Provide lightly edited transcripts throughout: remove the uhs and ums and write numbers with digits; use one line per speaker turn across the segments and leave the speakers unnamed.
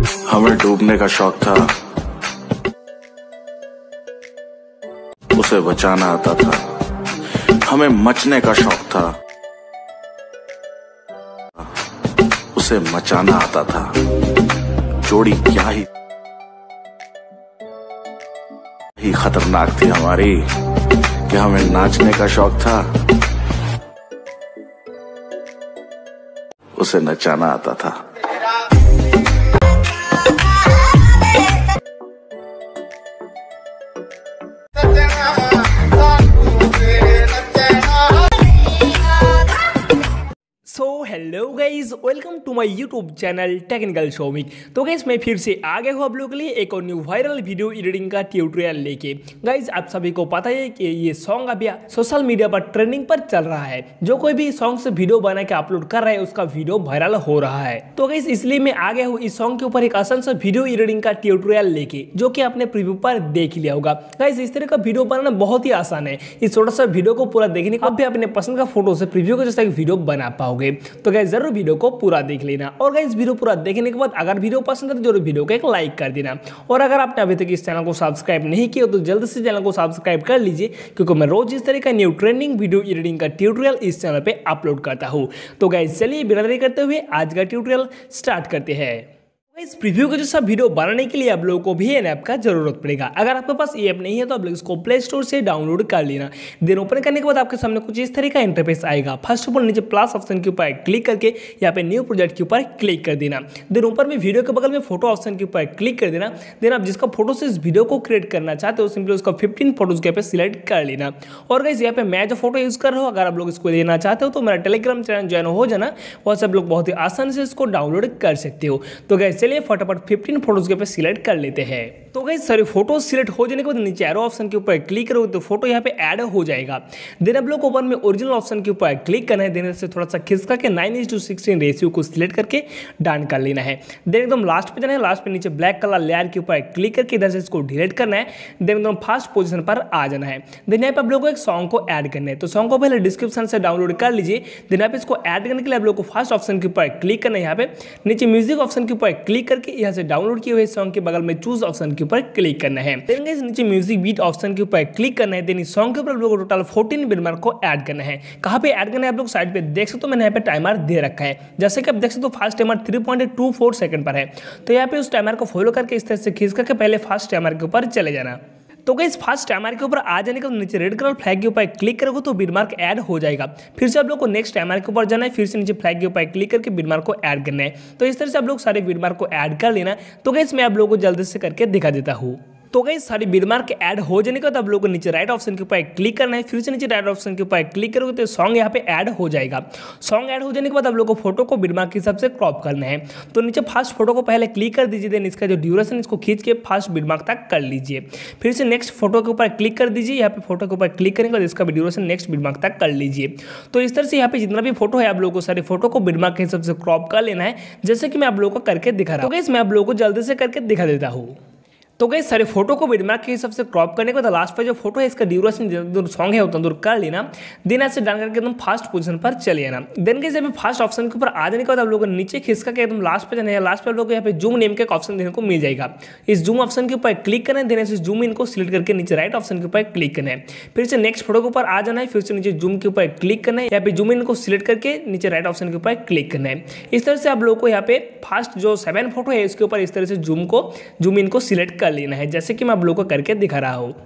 हमें डूबने का शौक था, उसे बचाना आता था। हमें मचने का शौक था, उसे मचाना आता था। जोड़ी क्या ही खतरनाक थी हमारी कि हमें नाचने का शौक था, उसे नचाना आता था।
So hello guys, welcome to my YouTube channel technical Shaumik. तो गाइज मैं फिर से आ गया हूँ आप लोगों के लिए एक और न्यू वायरल वीडियो एडिटिंग का ट्यूटोरियल लेके। गाइज आप सभी को पता है कि ये सॉन्ग अभी सोशल मीडिया पर ट्रेंडिंग पर चल रहा है। जो कोई भी सॉन्ग से वीडियो बना के अपलोड कर रहा है उसका वीडियो वायरल हो रहा है। तो गाइज इसलिए मैं आ गया हूँ इस सॉन्ग के ऊपर एक आसान सा वीडियो एडिटिंग का ट्यूटोरियल लेके, जो कि आपने प्रीव्यू पर देख लिया होगा। गाइज इस तरह का वीडियो बनाना बहुत ही आसान है। इस छोटा सा वीडियो को पूरा देखने के बाद भी अपने पसंद का फोटो से प्रीव्यू के जैसा वीडियो बना पाओगे। तो गाइस जरूर वीडियो को पूरा देख लेना। और गाइस वीडियो पूरा देखने के बाद अगर वीडियो पसंद है तो जरूर वीडियो को एक लाइक कर देना। और अगर आपने अभी तक इस चैनल को सब्सक्राइब नहीं किया तो जल्द से चैनल को सब्सक्राइब कर लीजिए, क्योंकि मैं रोज इस तरह का न्यू ट्रेंडिंग वीडियो एडिटिंग का ट्यूटोरियल इस चैनल पे अपलोड करता हूँ। तो गाइस चलिए बिना देरी करते हुए आज का ट्यूटोरियल स्टार्ट करते हैं। इस प्रीव्यू का जैसा वीडियो बनाने के लिए आप लोगों को भी एन ऐप का जरूरत पड़ेगा। अगर आपके पास ये ऐप नहीं है तो आप लोग इसको प्ले स्टोर से डाउनलोड कर लेना। देन ओपन करने के बाद आपके सामने कुछ इस तरह का इंटरफेस आएगा। फर्स्ट ऑफ ऑल नीचे प्लस ऑप्शन के ऊपर क्लिक करके यहाँ पे न्यू प्रोजेक्ट के ऊपर क्लिक कर देना। देन ऊपर में वीडियो के बगल में फोटो ऑप्शन के ऊपर क्लिक कर देना। देन आप जिसका फोटो से इस वीडियो को क्रिएट करना चाहते हो सिंपली उसका 15 फोटोज के पे सिलेक्ट कर लेना। और गाइस यहाँ पे मैं जो फोटो यूज कर रहा हूँ, अगर आप लोग इसको लेना चाहते हो तो मेरा टेलीग्राम चैनल ज्वाइन हो जाना, वहाँ से आप लोग बहुत ही आसानी से इसको डाउनलोड कर सकते हो। तो गाइस चलिए फटाफट 15 फोटोज के पे सिलेक्ट कर लेते हैं। तो गाइस सारे फोटो सिलेक्ट हो जाने के बाद नीचे एरो ऑप्शन के ऊपर क्लिक करोगे तो फोटो यहाँ पे ऐड हो जाएगा। देन आप लोग ऊपर में ओरिजिनल ऑप्शन के ऊपर क्लिक करना है। देन से थोड़ा सा खिसका के 9:16 रेशियो को सिलेक्ट करके डन कर लेना है। देन एकदम लास्ट पे जाना है। लास्ट पे नीचे ब्लैक कलर लेयर के ऊपर क्लिक करके इधर से इसको डिलीट करना है। देन एकदम फर्स्ट पोजीशन पर आ जाना है। देन यहाँ पे आप लोग को एक सॉन्ग को ऐड करना है। तो सॉन्ग को पहले डिस्क्रिप्शन से डाउनलोड कर लीजिए। देन यहाँ पे इसको ऐड करने के लिए आप लोग को फर्स्ट ऑप्शन के ऊपर क्लिक करना है। यहाँ पे नीचे म्यूजिक ऑप्शन के ऊपर क्लिक करके यहाँ से डाउनलोड किए हुए सॉन्ग के बगल में चूज ऑप्शन के ऊपर क्लिक करना है। देन गाइस नीचे म्यूजिक बीट ऑप्शन के ऊपर क्लिक करना है। देन इस सॉन्ग के ऊपर आप लोगों को टोटल 14 बिटमार्क को ऐड करना है। कहां पे ऐड करना है आप लोग साइड पे देख सकते हो, मैंने यहाँ पे टाइमर दे रखा है। जैसे कि आप देख सकते हो फर्स्ट टाइमर 3.24 सेकंड पर है। तो यहाँ पे उस टाइमर को फॉलो करके इस तरह से खींच करके पहले फर्स्ट टाइमर के ऊपर चले जाना। तो गाइस फर्स्ट टाइमर के ऊपर आ जाने के बाद नीचे रेड कलर फ्लैग के ऊपर क्लिक करोगे तो बिटमार्क ऐड हो जाएगा। फिर से आप लोग को नेक्स्ट टाइमर के ऊपर जाना है। फिर से नीचे फ्लैग के ऊपर क्लिक करके बिटमार्क को ऐड करना है। तो इस तरह से आप लोग सारे बिटमार्क को ऐड कर लेना। तो गाइस मैं आप लोगों को जल्दी से करके दिखा देता हूँ। तो गाइस सारी बिटमार्क ऐड हो जाने के बाद आप लोगों को नीचे राइट ऑप्शन के ऊपर क्लिक करना है। फिर से नीचे राइट ऑप्शन के ऊपर क्लिक करोगे तो सॉन्ग यहाँ पे ऐड हो जाएगा। सॉन्ग ऐड हो जाने के बाद आप लोगों को फोटो को बिटमार्क के हिसाब से क्रॉप करना है। तो नीचे फर्स्ट फोटो को पहले क्लिक कर दीजिए। देन इसका जो ड्यूरेशन इसको खींच के फर्स्ट बिटमार्क तक कर लीजिए। फिर से नेक्स्ट फोटो के ऊपर क्लिक कर दीजिए। यहाँ पे फोटो के ऊपर क्लिक करने के बाद इसका भी ड्यूरेशन नेक्स्ट बिटमार्क तक कर लीजिए। तो इस तरह से यहाँ पे जितना भी फोटो है आप लोगों को सारे फोटो को बिटमार्क के हिसाब से क्रॉप कर लेना है, जैसे कि मैं आप लोगों को करके दिखा रहा हूँ। तो गाइस मैं आप लोगों को जल्दी से करके दिखा देता हूँ। तो गाइस सारे फोटो को बिटमार्क के हिसाब से क्रॉप करने के बाद लास्ट पे जो फोटो है इसका ड्यूरेशन जो सॉन्ग है उतना दूर कर लेना। देन ऐसे डाल करके एकदम फर्स्ट पोजीशन पर चले जाना। देन गाइस यहाँ पे फर्स्ट ऑप्शन के ऊपर आ जाने के बाद आप लोगों को नीचे खिसका के एकदम लास्ट पे जाना है। लास्ट पे आप लोगों को यहाँ पे जूम नेम का एक ऑप्शन देखने को मिल जाएगा। इस जूम ऑप्शन के ऊपर क्लिक करना है। देन ऐसे जूम इन को सिलेक्ट करके नीचे राइट ऑप्शन के ऊपर क्लिक करना है। फिर से नेक्स्ट फोटो के ऊपर आ जाना है। फिर से नीचे जूम के ऊपर क्लिक करना है। यहाँ पे जूम इन को सिलेक्ट करके नीचे राइट ऑप्शन के ऊपर क्लिक करना है। इस तरह से आप लोगों को यहाँ पे फर्स्ट जो 7 फोटो है इसके ऊपर इस तरह से जूम इन को सिलेक्ट कर लेना है, जैसे कि मैं आप लोगों को करके दिखा रहा हूं।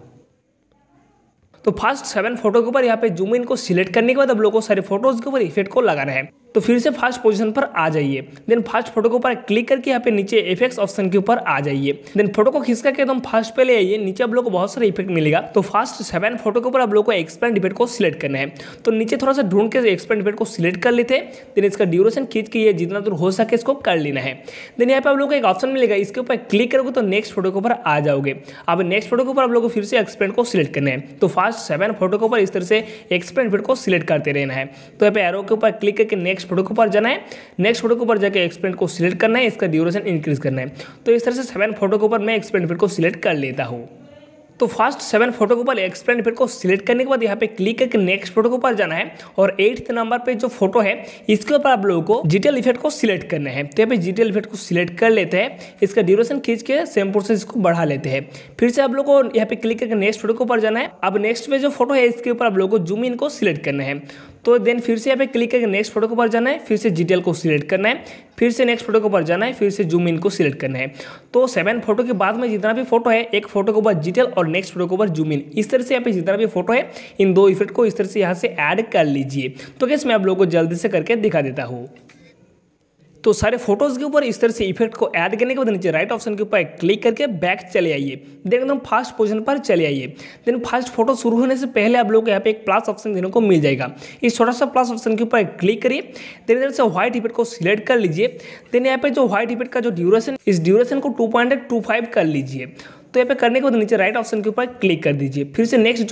तो फर्स्ट 7 फोटो के ऊपर यहाँ पे जूम इन को सिलेक्ट करने के बाद आप लोगों को सारे फोटोज के ऊपर इफेक्ट को लगाना है। तो फिर से फर्स्ट पोजीशन पर आ जाइए। देन फर्स्ट फोटो के ऊपर क्लिक करके यहाँ पे नीचे इफेक्ट्स ऑप्शन के ऊपर आ जाइए। देन फोटो को खींच करके एकदम फर्स्ट पे ले आइए। नीचे आप लोग को बहुत सारे इफेक्ट मिलेगा। तो फर्स्ट 7 फोटो के ऊपर आप लोग को एक्सपेंड इफेक्ट को सिलेक्ट करना है। तो नीचे थोड़ा सा ढूंढ के एक्सपेंड इफेक्ट को सिलेक्ट कर लेते हैं। देन इसका ड्यूरेशन खींच के ये जितना दूर हो सके इसको कर लेना है। देन यहाँ पे आप लोग को एक ऑप्शन मिलेगा, इसके ऊपर क्लिक करोगे तो नेक्स्ट फोटो के ऊपर आ जाओगे। अब नेक्स्ट फोटो के ऊपर आप लोग को फिर से एक्सपेंड को सिलेक्ट करना है। तो फर्स्ट 7 फोटो के ऊपर इस तरह से एक्सपेंड इफेक्ट को सिलेक्ट करते रहना है। तो यहाँ पे एरो के ऊपर क्लिक करके नेक्स्ट फोटो के ऊपर जाना है। नेक्स्ट फोटो के ऊपर जाकर एक्सपेंड को सिलेक्ट करना है, इसका ड्यूरेशन इंक्रीज करना है। तो इस तरह से 7 फोटो के ऊपर मैं एक्सपेंड इफेक्ट को सिलेक्ट कर लेता हूँ। तो फर्स्ट 7 फोटो के ऊपर एक्सप्लेन इफेक्ट को सिलेक्ट करने के बाद यहाँ पे क्लिक करके नेक्स्ट फोटो के ऊपर जाना है और 8th नंबर पे जो फोटो है इसके ऊपर आप लोगों को जीटीएल इफेक्ट को सिलेक्ट करना है। तो यहाँ पे जीटीएल इफेक्ट को सिलेक्ट कर लेते हैं, इसका ड्यूरेशन खींच के सेम प्रोसेस इसको बढ़ा लेते हैं। फिर से आप लोग को यहाँ पे क्लिक करके नेक्स्ट फोटो के ऊपर जाना है। अब नेक्स्ट में जो फोटो है इसके ऊपर आप लोगों को जूम इन को सिलेक्ट करना है। तो देन फिर से यहाँ पे क्लिक करके नेक्स्ट फोटो के ऊपर जाना है, फिर से जीटीएल को सिलेक्ट करना है, फिर से नेक्स्ट फोटो के ऊपर जाना है, फिर से जूम इन को सिलेक्ट करना है। तो 7 फोटो के बाद में जितना भी फोटो है एक फोटो के ऊपर जीटीएल और नेक्स्ट फोटो के ऊपर जूम इन, इस तरह से यहाँ पे जितना भी फोटो है इन 2 इफेक्ट को इस तरह से यहाँ से ऐड कर लीजिए। तो गाइस मैं आप लोगों को जल्दी से करके दिखा देता हूँ। तो सारे फोटोज के ऊपर इस तरह से इफेक्ट को ऐड करने के बाद नीचे राइट ऑप्शन के ऊपर क्लिक करके बैक चले आइए, देन एकदम फर्स्ट पोजीशन पर चले आइए। देन फर्स्ट फोटो शुरू होने से पहले आप लोग को यहाँ पे एक प्लस ऑप्शन देने को मिल जाएगा, इस छोटा सा प्लस ऑप्शन के ऊपर क्लिक करिए। देन इधर से व्हाइट इफेक्ट को सिलेक्ट कर लीजिए। देन यहाँ पे जो व्हाइट इफेक्ट का जो ड्यूरेशन, इस ड्यूरेशन को 2.25 कर लीजिए। तो यहाँ पे करने के बाद नीचे राइट ऑप्शन के ऊपर क्लिक कर दीजिए। फिर से नेक्स्ट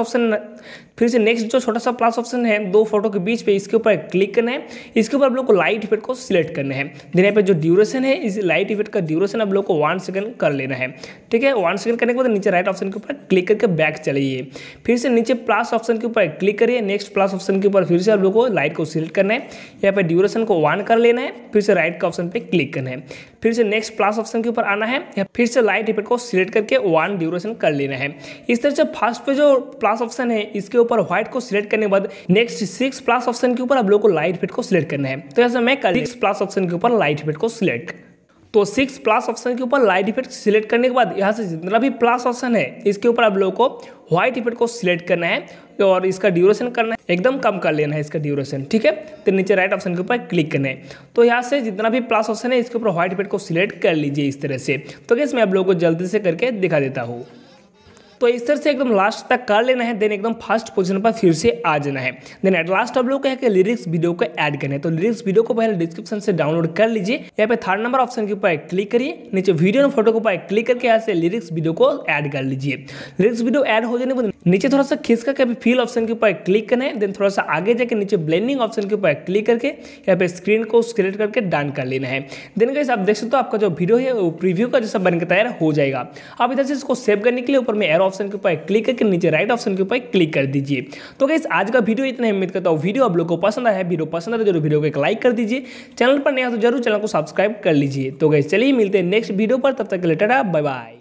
जो छोटा सा प्लस ऑप्शन है 2 फोटो के बीच पे, इसके ऊपर क्लिक करना है। इसके ऊपर आप लोग को लाइट इफेक्ट को सिलेक्ट करना है। देन यहाँ पे जो ड्यूरेशन है इस लाइट इफेक्ट का ड्यूरेशन आप लोग को 1 सेकंड कर लेना है। ठीक है, 1 सेकंड करने के बाद नीचे राइट ऑप्शन के ऊपर क्लिक करके बैक चलिए। फिर से नीचे प्लस ऑप्शन के ऊपर क्लिक करिए। नेक्स्ट प्लस ऑप्शन के ऊपर फिर से आप लोग को लाइट को सिलेक्ट करना है, यहाँ पे ड्यूरेशन को 1 कर लेना है, फिर से राइट का ऑप्शन पे क्लिक करना है। फिर से नेक्स्ट प्लस ऑप्शन के ऊपर आना है, फिर से लाइट इफेक्ट को सिलेक्ट करके 1 ड्यूरेशन कर लेना है। इस तरह से फर्स्ट पे जो प्लस ऑप्शन है इसके ऊपर व्हाइट को सिलेक्ट करने के बाद नेक्स्ट 6 प्लस ऑप्शन के ऊपर आप लोग को लाइट इफेक्ट को सिलेक्ट करना है। तो ऐसा मैं 6 प्लस ऑप्शन के ऊपर लाइट इफेक्ट को सिलेक्ट, तो 6 प्लस ऑप्शन के ऊपर लाइट इफेक्ट सिलेक्ट करने के बाद यहाँ से जितना भी प्लस ऑप्शन है इसके ऊपर आप लोगों को व्हाइट इफेक्ट को सिलेक्ट करना है और इसका ड्यूरेशन करना है, एकदम कम कर लेना है इसका ड्यूरेशन। ठीक है, तो नीचे राइट ऑप्शन के ऊपर क्लिक करना है। तो यहाँ से जितना भी प्लस ऑप्शन है इसके ऊपर व्हाइट इफेक्ट को सिलेक्ट कर लीजिए इस तरह से। तो गाइस मैं आप लोगों को जल्दी से करके दिखा देता हूँ। तो इस तरह से एकदम लास्ट तक कर लेना है, देन एकदम फर्स्ट पोजीशन पर फिर से आ जाना है। देन एट लास्ट आप लोग को लिरिक्स वीडियो को ऐड करना है। तो लिरिक्स वीडियो को पहले डिस्क्रिप्शन से डाउनलोड कर लीजिए। यहाँ पे 3rd नंबर ऑप्शन के ऊपर क्लिक करिए, नीचे वीडियो और फोटो के ऊपर क्लिक करके यहाँ से लिरिक्स वीडियो को ऐड कर लीजिए। लिरिक्स वीडियो ऐड हो जाने के बाद नीचे थोड़ा सा खिसका के फिल ऑप्शन के ऊपर क्लिक करना है। देन थोड़ा सा आगे जाके नीचे ब्लेंडिंग ऑप्शन के ऊपर क्लिक करके यहाँ पे स्क्रीन को सिलेक्ट करके डन कर लेना है। देन गाइस आप देख सकते हो आपका जो वीडियो है वो प्रीव्यू का जैसा बनकर तैयार हो जाएगा। अब इधर से इसको सेव करने के लिए ऊपर में एरो ऑप्शन के ऊपर क्लिक करके नीचे राइट ऑप्शन के ऊपर क्लिक कर दीजिए। तो गाइस आज का वीडियो इतना ही, उम्मीद करता हूँ वीडियो आप लोग को पसंद आया है। वीडियो पसंद आए तो जरूर वीडियो को एक लाइक कर दीजिए, चैनल पर नया तो जरूर चैनल को सब्सक्राइब कर लीजिए। तो गाइस चलिए मिलते हैं नेक्स्ट वीडियो पर, तब तक के लिए टाटा बाय बाय।